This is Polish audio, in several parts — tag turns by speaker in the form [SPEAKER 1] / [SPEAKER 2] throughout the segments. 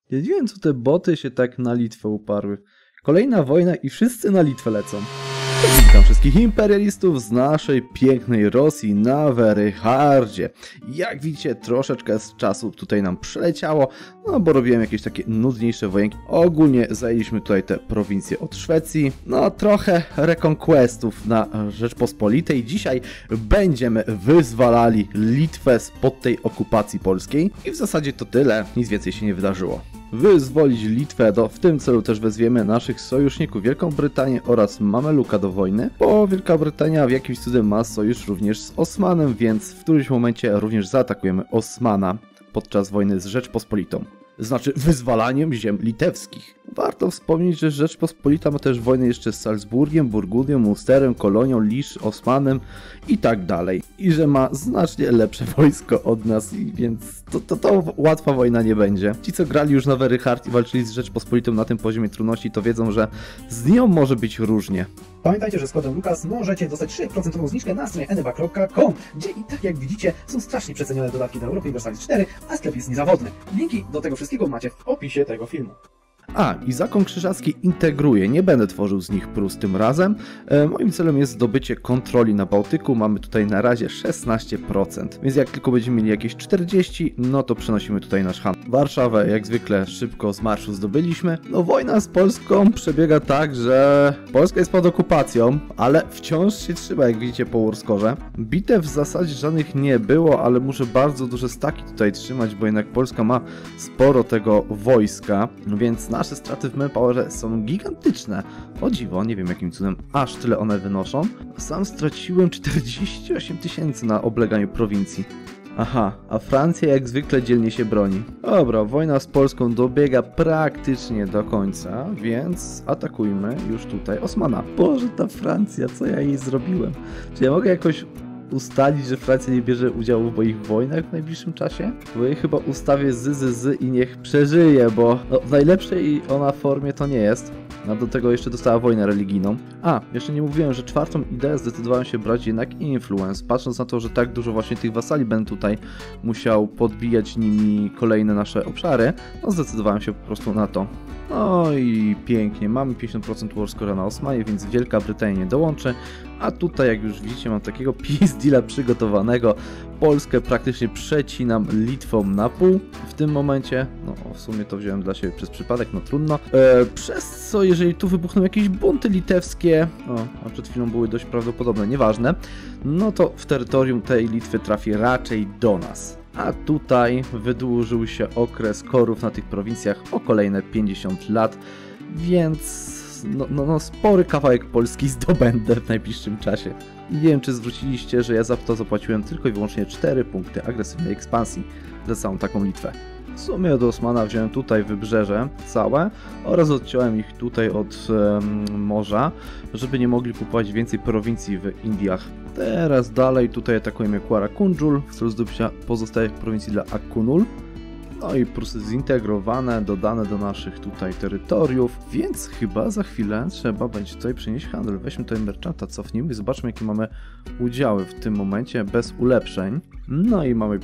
[SPEAKER 1] Ja nie wiem, co te boty się tak na Litwę uparły. Kolejna wojna i wszyscy na Litwę lecą. Witam wszystkich imperialistów z naszej pięknej Rosji na Veryhardzie. Jak widzicie, troszeczkę z czasu tutaj nam przeleciało, no bo robiłem jakieś takie nudniejsze wojenki. Ogólnie zajęliśmy tutaj te prowincje od Szwecji, no trochę reconquestów na Rzeczpospolitej. Dzisiaj będziemy wyzwalali Litwę spod tej okupacji polskiej i w zasadzie to tyle, nic więcej się nie wydarzyło. Wyzwolić Litwę, w tym celu też wezwiemy naszych sojuszników Wielką Brytanię oraz Mameluka do wojny, bo Wielka Brytania w jakimś cudem ma sojusz również z Osmanem, więc w którymś momencie również zaatakujemy Osmana podczas wojny z Rzeczpospolitą. Znaczy wyzwalaniem ziem litewskich. Warto wspomnieć, że Rzeczpospolita ma też wojnę jeszcze z Salzburgiem, Burgundią, Munsterem, Kolonią, Lisz, Osmanem i tak dalej. I że ma znacznie lepsze wojsko od nas, więc to łatwa wojna nie będzie. Ci, co grali już na Veryhard i walczyli z Rzeczpospolitą na tym poziomie trudności, to wiedzą, że z nią może być różnie.
[SPEAKER 2] Pamiętajcie, że z kodem Lukas możecie dostać 3% zniżkę na stronie eneba.com, gdzie i tak jak widzicie są strasznie przecenione dodatki do Europy Universalis 4, a sklep jest niezawodny. Linki do tego wszystkiego macie w opisie tego filmu.
[SPEAKER 1] I Zakon Krzyżacki integruje, nie będę tworzył z nich Prus tym razem. Moim celem jest zdobycie kontroli na Bałtyku, mamy tutaj na razie 16%, więc jak tylko będziemy mieli jakieś 40%, no to przenosimy tutaj nasz handel. Warszawę jak zwykle szybko z marszu zdobyliśmy. No wojna z Polską przebiega tak, że Polska jest pod okupacją, ale wciąż się trzyma, jak widzicie po Warskorze. Bitew w zasadzie żadnych nie było, ale muszę bardzo duże staki tutaj trzymać, bo jednak Polska ma sporo tego wojska, więc nasze straty w manpowerze są gigantyczne. O dziwo, nie wiem jakim cudem aż tyle one wynoszą. Sam straciłem 48 000 na obleganiu prowincji. Aha, a Francja jak zwykle dzielnie się broni. Dobra, wojna z Polską dobiega praktycznie do końca, więc atakujmy już tutaj Osmana. Boże, ta Francja, co ja jej zrobiłem? Czy ja mogę jakoś ustalić, że Francja nie bierze udziału w moich wojnach w najbliższym czasie? Bo jej chyba ustawię z i niech przeżyje, bo no, w najlepszej ona formie to nie jest. A do tego jeszcze dostała wojnę religijną. Jeszcze nie mówiłem, że czwartą ideę zdecydowałem się brać jednak influence. Patrząc na to, że tak dużo właśnie tych wasali będę tutaj musiał podbijać nimi kolejne nasze obszary, no zdecydowałem się po prostu na to. No i pięknie, mamy 50% Warscora na Osmanie, więc Wielka Brytania nie dołączy. A tutaj, jak już widzicie, mam takiego peace deala przygotowanego. Polskę praktycznie przecinam Litwą na pół w tym momencie. No, w sumie to wziąłem dla siebie przez przypadek, no trudno. Przez co, jeżeli tu wybuchną jakieś bunty litewskie, a przed chwilą były dość prawdopodobne, nieważne, no to w terytorium tej Litwy trafi raczej do nas. A tutaj wydłużył się okres korów na tych prowincjach o kolejne 50 lat, więc no spory kawałek Polski zdobędę w najbliższym czasie. I nie wiem, czy zwróciliście, że ja za to zapłaciłem tylko i wyłącznie 4 punkty agresywnej ekspansji za całą taką Litwę. W sumie od Osmana wziąłem tutaj wybrzeże całe oraz odciąłem ich tutaj od morza, żeby nie mogli kupować więcej prowincji w Indiach. Teraz dalej tutaj atakujemy Qarakunjul w celu zdobycia pozostałych prowincji dla Akunul. No i Prusy zintegrowane, dodane do naszych tutaj terytoriów, więc chyba za chwilę trzeba będzie tutaj przenieść handel. Weźmy tutaj merchanta, cofnijmy i zobaczmy, jakie mamy udziały w tym momencie bez ulepszeń. No i mamy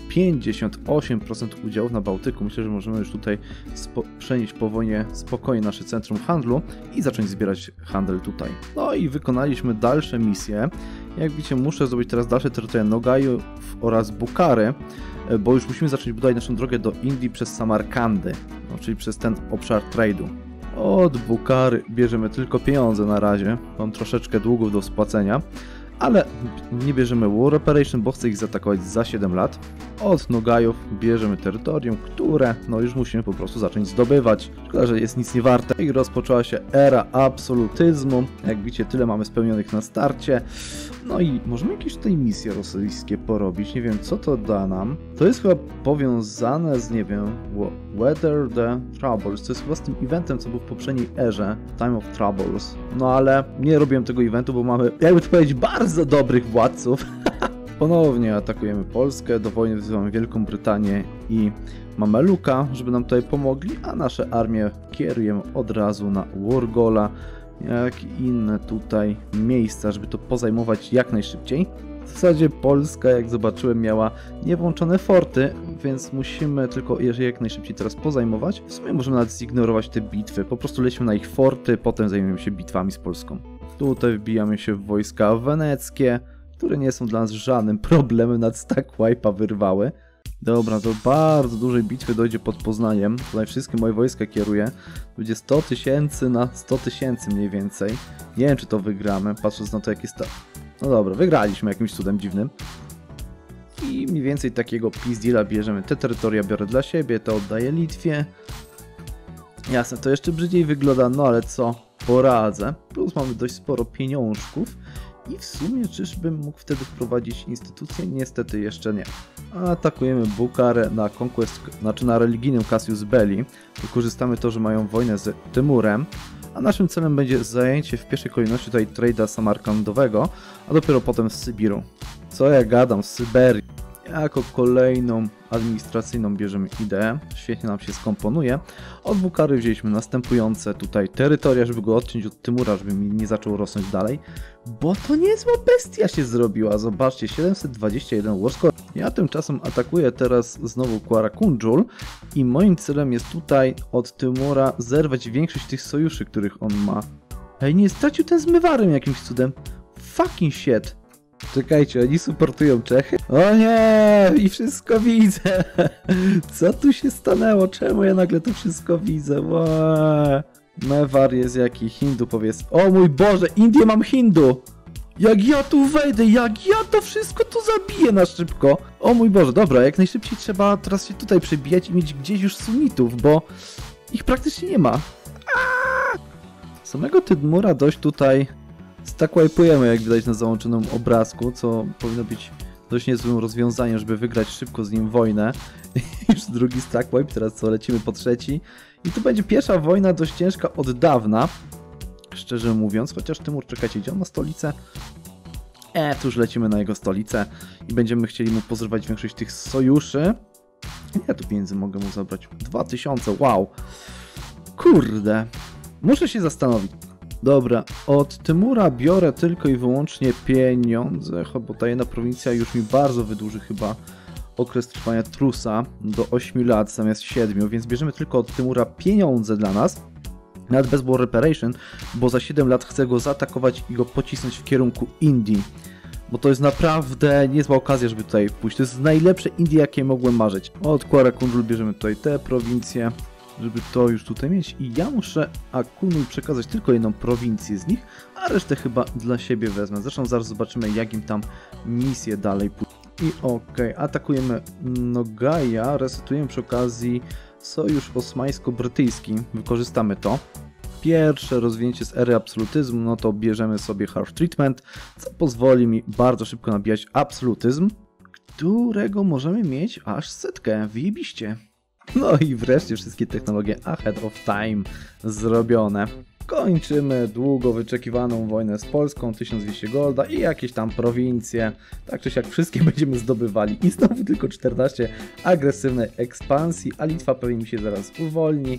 [SPEAKER 1] 58% udziałów na Bałtyku. Myślę, że możemy już tutaj przenieść po wojnie spokojnie nasze centrum handlu i zacząć zbierać handel tutaj. No i wykonaliśmy dalsze misje. Jak widzicie, muszę zrobić teraz dalsze terytoria Nogajów oraz Bukhary, bo już musimy zacząć budować naszą drogę do Indii przez Samarkandy, no, czyli przez ten obszar trade'u. Od Bukhary bierzemy tylko pieniądze na razie, mam troszeczkę długów do spłacenia, ale nie bierzemy War Reparation, bo chcę ich zaatakować za 7 lat. Od Nogajów bierzemy terytorium, które no już musimy po prostu zacząć zdobywać. Szkoda, że jest nic nie warte. I rozpoczęła się era absolutyzmu. Jak widzicie, tyle mamy spełnionych na starcie. No i możemy jakieś tutaj misje rosyjskie porobić. Nie wiem, co to da nam. To jest chyba powiązane z, nie wiem, Weather the Troubles. To jest chyba z tym eventem, co był w poprzedniej erze, Time of Troubles. No ale nie robiłem tego eventu, bo mamy, jakby to powiedzieć, bardzo dobrych władców. Ponownie atakujemy Polskę, do wojny wzywamy Wielką Brytanię i Mameluka, żeby nam tutaj pomogli, a nasze armie kierujemy od razu na Wargola, jak i inne tutaj miejsca, żeby to pozajmować jak najszybciej. W zasadzie Polska, jak zobaczyłem, miała niewłączone forty, więc musimy tylko je jak najszybciej teraz pozajmować. W sumie możemy nawet zignorować te bitwy, po prostu lećmy na ich forty, potem zajmiemy się bitwami z Polską. Tutaj wbijamy się w wojska weneckie, które nie są dla nas żadnym problemem, nad stack wipe'a wyrwały. Dobra, do bardzo dużej bitwy dojdzie pod Poznaniem. Tutaj wszystkie moje wojska kieruję. Będzie 100 000 na 100 000 mniej więcej. Nie wiem, czy to wygramy, patrząc na to, jak jest ta... No dobra, wygraliśmy jakimś cudem dziwnym. I mniej więcej takiego peace bierzemy. Te terytoria biorę dla siebie, to oddaję Litwie. Jasne, to jeszcze brzydziej wygląda, no ale co? Poradzę. Plus mamy dość sporo pieniążków. I w sumie czyżbym mógł wtedy wprowadzić instytucję? Niestety jeszcze nie. Atakujemy Bukarę na conquest, znaczy na religijnym Cassius Belli. Wykorzystamy to, że mają wojnę z Tymurem. A naszym celem będzie zajęcie w pierwszej kolejności tutaj trade'a samarkandowego, a dopiero potem z Sybiru. Co ja gadam, z Syberii. Jako kolejną administracyjną bierzemy ideę, świetnie nam się skomponuje. Od Bukhary wzięliśmy następujące tutaj terytoria, żeby go odciąć od Tymura, żeby mi nie zaczął rosnąć dalej. Bo to niezła bestia się zrobiła, zobaczcie, 721 warscore. Ja tymczasem atakuję teraz znowu Qarakunjul i moim celem jest tutaj od Tymura zerwać większość tych sojuszy, których on ma. Ej, nie stracił ten zmywarem jakimś cudem. Fucking shit. Czekajcie, oni supportują Czechy? O nie! I wszystko widzę! Co tu się stanęło? Czemu ja nagle to wszystko widzę? Mewar jest jaki? Hindu powiedz. O mój Boże! Indię mam Hindu! Jak ja tu wejdę, jak ja to wszystko tu zabiję na szybko! O mój Boże, dobra, jak najszybciej trzeba teraz się tutaj przebijać i mieć gdzieś już sunnitów, bo ich praktycznie nie ma. Samego Tymura dość tutaj stack wipe'ujemy, jak widać na załączonym obrazku, co powinno być dość niezłym rozwiązaniem, żeby wygrać szybko z nim wojnę. Już drugi stack wipe, teraz co, lecimy po trzeci. I to będzie pierwsza wojna dość ciężka od dawna, szczerze mówiąc, chociaż Tymur, czekajcie, gdzie on ma stolicę? Tu już lecimy na jego stolicę i będziemy chcieli mu pozrywać większość tych sojuszy. Ile tu pieniędzy mogę mu zabrać? 2000, wow! Kurde! Muszę się zastanowić. Dobra, od Tymura biorę tylko i wyłącznie pieniądze, bo ta jedna prowincja już mi bardzo wydłuży chyba okres trwania trusa do 8 lat zamiast 7, więc bierzemy tylko od Tymura pieniądze dla nas, nawet bez war reparation, bo za 7 lat chcę go zaatakować i go pocisnąć w kierunku Indii, bo to jest naprawdę niezła okazja, żeby tutaj pójść. To jest najlepsze Indie, jakie mogłem marzyć. Od Qarakunjul bierzemy tutaj te prowincje, żeby to już tutaj mieć i ja muszę Akunuj przekazać tylko jedną prowincję z nich, a resztę chyba dla siebie wezmę. Zresztą zaraz zobaczymy, jak im tam misje dalej pójdą. I okej, atakujemy Nogaja, resetujemy przy okazji sojusz osmańsko-brytyjski, wykorzystamy to. Pierwsze rozwinięcie z ery absolutyzmu, no to bierzemy sobie Harsh Treatment, co pozwoli mi bardzo szybko nabijać absolutyzm, którego możemy mieć aż setkę, wyjebiście. No i wreszcie wszystkie technologie ahead of time zrobione. Kończymy długo wyczekiwaną wojnę z Polską, 1200 golda i jakieś tam prowincje. Tak czy siak wszystkie będziemy zdobywali. I znowu tylko 14 agresywnej ekspansji, a Litwa pewnie mi się zaraz uwolni.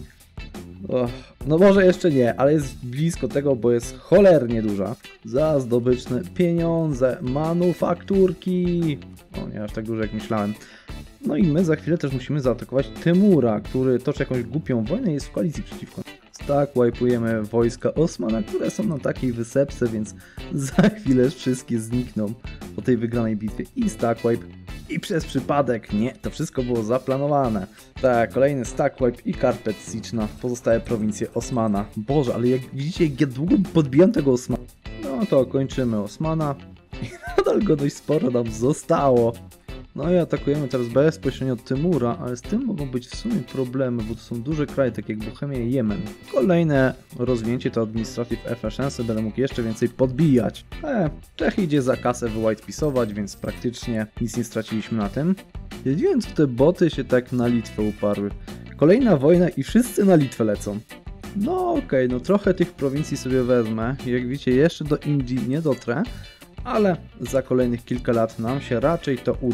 [SPEAKER 1] No może jeszcze nie, ale jest blisko tego, bo jest cholernie duża. Za zdobyczne pieniądze, manufakturki. O nie, aż tak dużo jak myślałem. No i my za chwilę też musimy zaatakować Tymura, który toczy jakąś głupią wojnę i jest w koalicji przeciwko. Tak, wipe'ujemy wojska Osmana, które są na takiej wysepce, więc za chwilę wszystkie znikną po tej wygranej bitwie. I stack wipe. I przez przypadek, nie, to wszystko było zaplanowane. Tak, kolejny stack wipe i carpet siege na pozostałe prowincje Osmana. Boże, ale jak widzicie, jak ja długo podbijam tego Osmana. No to kończymy Osmana. I nadal go dość sporo nam zostało. No i atakujemy teraz bezpośrednio Tymura, ale z tym mogą być w sumie problemy, bo to są duże kraje, tak jak Bohemia i Jemen. Kolejne rozwinięcie to Administrative Efficiency, będę mógł jeszcze więcej podbijać. Czech idzie za kasę wyłajtpisować, więc praktycznie nic nie straciliśmy na tym. Nie wiem, co te boty się tak na Litwę uparły. Kolejna wojna i wszyscy na Litwę lecą. No okej, no trochę tych prowincji sobie wezmę. Jak widzicie, jeszcze do Indii nie dotrę. Ale za kolejnych kilka lat nam się raczej to uda.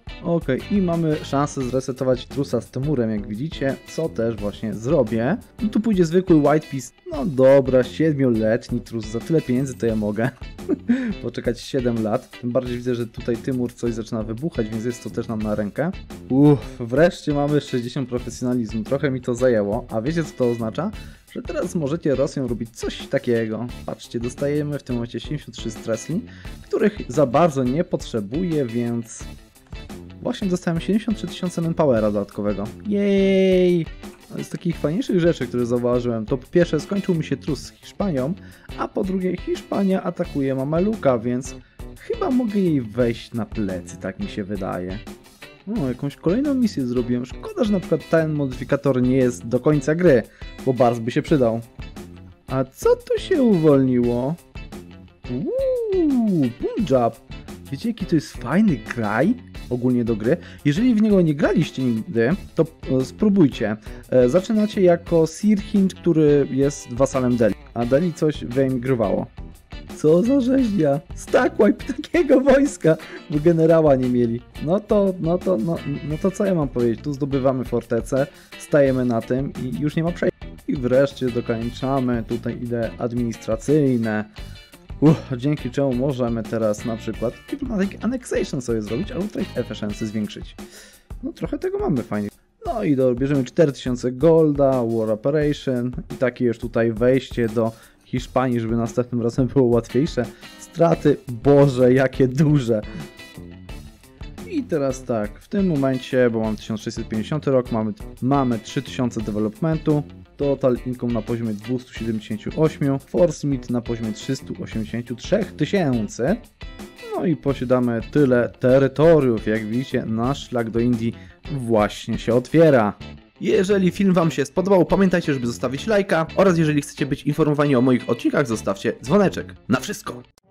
[SPEAKER 1] Okej, i mamy szansę zresetować trusa z Temurem, jak widzicie, co też właśnie zrobię. I tu pójdzie zwykły White Piece. No dobra, 7-letni trus, za tyle pieniędzy to ja mogę poczekać 7 lat. Tym bardziej widzę, że tutaj Tymur coś zaczyna wybuchać, więc jest to też nam na rękę. Wreszcie mamy 60 profesjonalizmu, trochę mi to zajęło. A wiecie co to oznacza? Że teraz możecie Rosją robić coś takiego. Patrzcie, dostajemy w tym momencie 73 stresli, których za bardzo nie potrzebuję, więc... Właśnie dostałem 73 000 manpowera dodatkowego. Jej! Z takich fajniejszych rzeczy, które zauważyłem, to po pierwsze skończył mi się trus z Hiszpanią, a po drugie Hiszpania atakuje Mameluka, więc chyba mogę jej wejść na plecy, tak mi się wydaje. O, jakąś kolejną misję zrobiłem. Szkoda, że na przykład ten modyfikator nie jest do końca gry, bo bardzo by się przydał. A co tu się uwolniło? Punjab! Wiecie, jaki to jest fajny kraj? Ogólnie do gry. Jeżeli w niego nie graliście nigdy, to spróbujcie. Zaczynacie jako Sirhind, który jest wasalem Delhi, a Delhi coś wyemigrowało. Co za rzeźnia! Stackwipe takiego wojska, bo generała nie mieli. No to co ja mam powiedzieć? Tu zdobywamy fortecę, stajemy na tym i już nie ma przejścia. I wreszcie dokończamy tutaj idee administracyjne. Dzięki czemu możemy teraz na przykład Diplomatic Annexation sobie zrobić, albo Trade Efficiency zwiększyć. No trochę tego mamy fajnie. No i bierzemy 4000 golda, War Operation i takie już tutaj wejście do Hiszpanii, żeby następnym razem było łatwiejsze. Straty, Boże, jakie duże. I teraz tak, w tym momencie, bo mam 1650 rok, mamy 3000 developmentu. Total income na poziomie 278, force meet na poziomie 383 000. No i posiadamy tyle terytoriów, jak widzicie, nasz szlak do Indii właśnie się otwiera. Jeżeli film Wam się spodobał, pamiętajcie, żeby zostawić lajka oraz jeżeli chcecie być informowani o moich odcinkach, zostawcie dzwoneczek. Na wszystko!